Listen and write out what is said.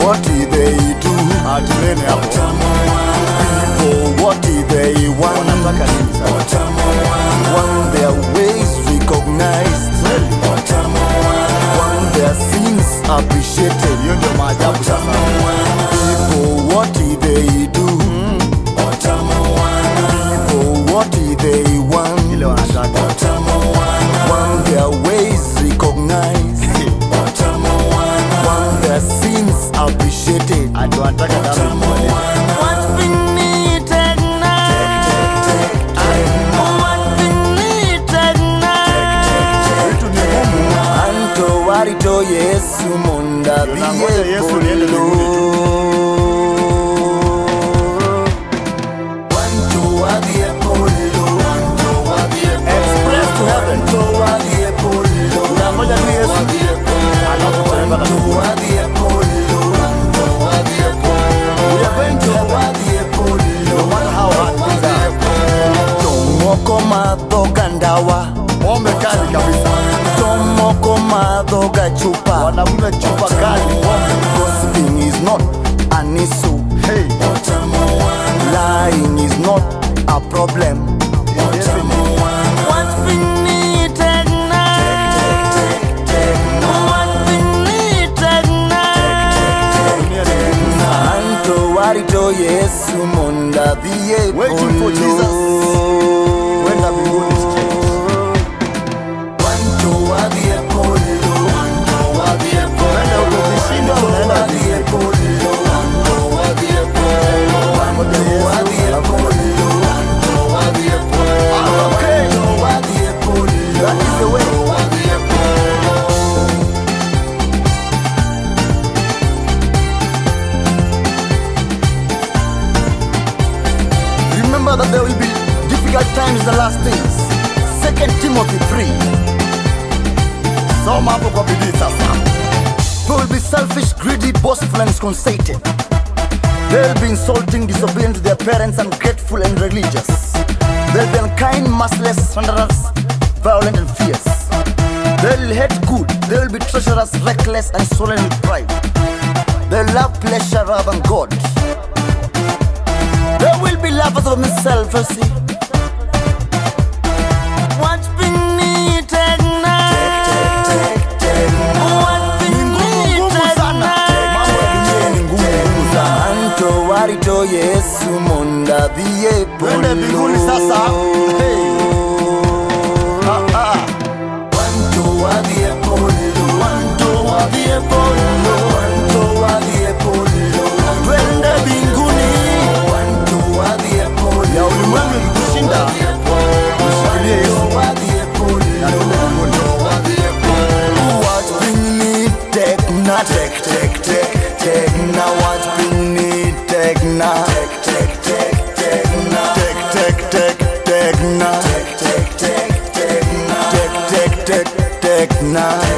what did they do? People, what did they want? Want their ways recognized, want their sins appreciated. People, what did they do? People, what did they want? Want their ways recognized, want their sins appreciated. What's beneath that night? What's beneath that night? Anto warito Yesu munda biye polo. Wanto wadie polo, wanto wadie polo. Express to heaven. Wanto wadie polo, wanto wadie polo. Wanto wadie polo, wanto wadie polo. We are going to wadie polo. No matter how hard things are. Tomoko madhoga ndawa. Pombe kali kabisa. Tomoko madhoga chupa. Wanakunywa chupa kali. Gossiping is not an issue. Hey. Lying is not a problem. What's beneath that night? What's beneath that night? Anto warito Yesu munda biye polo. Waiting for Jesus. When the moon is changed. Wanto wadie polo, wanto wadie polo. Wanto wadie polo, wanto wadie polo. Wanto wadie polo, wanto wadie polo. Okay, wadie polo. That is the way. Wadie polo. Remember that there will be difficult times in the last days. 2 Timothy 3. Some hapo kwa bidii sasa. They will be selfish, greedy, boastful and conceited. They'll be insulting, disobedient to their parents, ungrateful and religious. They'll be unkind, merciless, slanderous, violent and fierce. They'll hate good. They'll be treacherous, reckless and swollen with pride. They'll love pleasure rather than God. They will be lovers of themselves, you see. What's beneath that night? What's beneath that night? Anto warito Yesu munda biye polo. Wanto wadie polo, wanto wadie polo, wanto wadie polo. Twende mbinguni. Wanto wadie polo. Ya ulimwengu ikushinda. Mshikilie Yesu. Na twende mbinguni. What's beneath that night? Take now. What's beneath that night? Take now. Take now.